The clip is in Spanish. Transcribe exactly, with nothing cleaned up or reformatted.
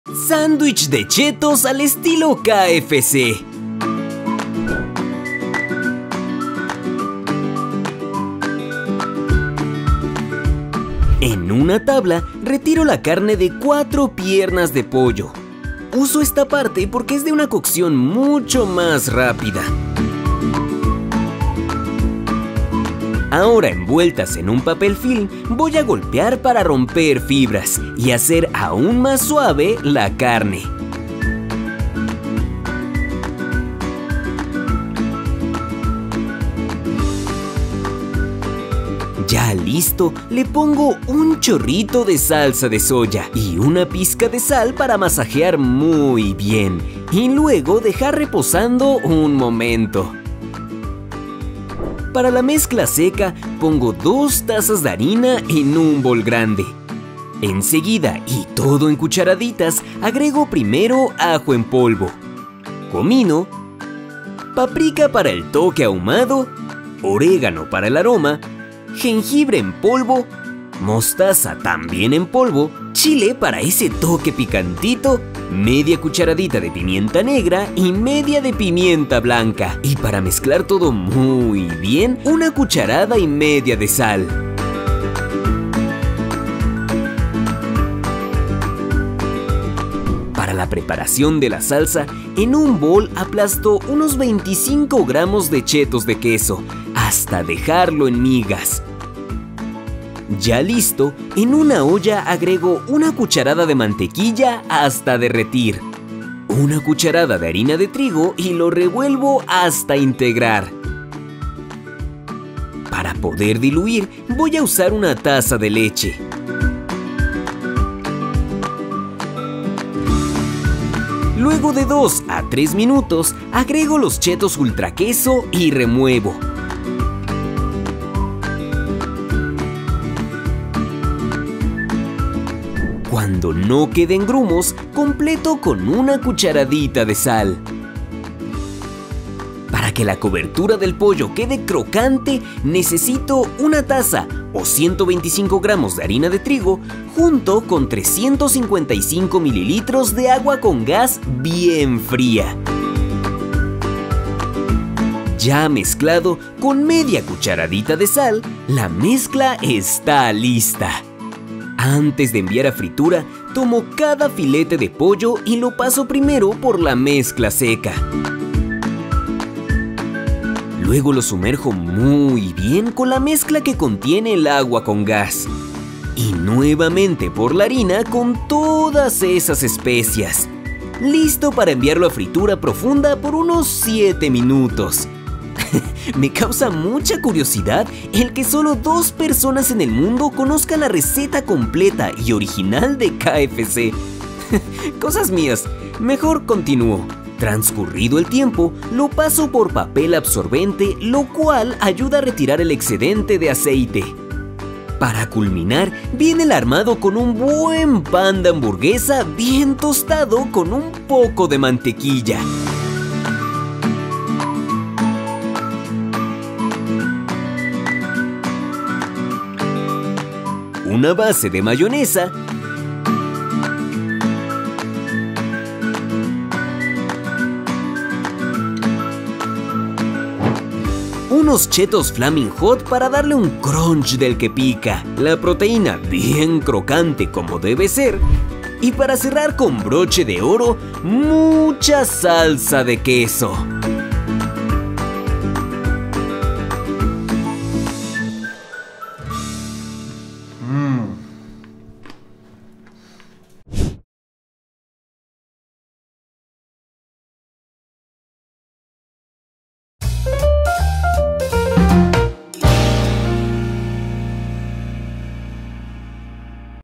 Sándwich de chetos al estilo K F C. En una tabla retiro la carne de cuatro piernas de pollo. Uso esta parte porque es de una cocción mucho más rápida. Ahora, envueltas en un papel film, voy a golpear para romper fibras y hacer aún más suave la carne. Ya listo, le pongo un chorrito de salsa de soya y una pizca de sal para masajear muy bien y luego dejar reposando un momento. Para la mezcla seca, pongo dos tazas de harina en un bol grande. Enseguida, y todo en cucharaditas, agrego primero ajo en polvo, comino, paprika para el toque ahumado, orégano para el aroma, jengibre en polvo, mostaza también en polvo, chile para ese toque picantito, media cucharadita de pimienta negra y media de pimienta blanca. Y para mezclar todo muy bien, una cucharada y media de sal. Para la preparación de la salsa, en un bol aplasto unos veinticinco gramos de chetos de queso, hasta dejarlo en migas. Ya listo, en una olla agrego una cucharada de mantequilla hasta derretir, una cucharada de harina de trigo y lo revuelvo hasta integrar. Para poder diluir, voy a usar una taza de leche. Luego de dos a tres minutos, agrego los chetos ultra queso y remuevo. Cuando no queden grumos, completo con una cucharadita de sal. Para que la cobertura del pollo quede crocante, necesito una taza o ciento veinticinco gramos de harina de trigo junto con trescientos cincuenta y cinco mililitros de agua con gas bien fría. Ya mezclado con media cucharadita de sal, la mezcla está lista. Antes de enviar a fritura, tomo cada filete de pollo y lo paso primero por la mezcla seca. Luego lo sumerjo muy bien con la mezcla que contiene el agua con gas. Y nuevamente por la harina con todas esas especias. Listo para enviarlo a fritura profunda por unos siete minutos. Me causa mucha curiosidad el que solo dos personas en el mundo conozcan la receta completa y original de K F C. Cosas mías, mejor continúo. Transcurrido el tiempo, lo paso por papel absorbente, lo cual ayuda a retirar el excedente de aceite. Para culminar, viene el armado con un buen pan de hamburguesa bien tostado con un poco de mantequilla. Una base de mayonesa, unos chetos Flaming Hot para darle un crunch del que pica, la proteína bien crocante como debe ser, y para cerrar con broche de oro, mucha salsa de queso.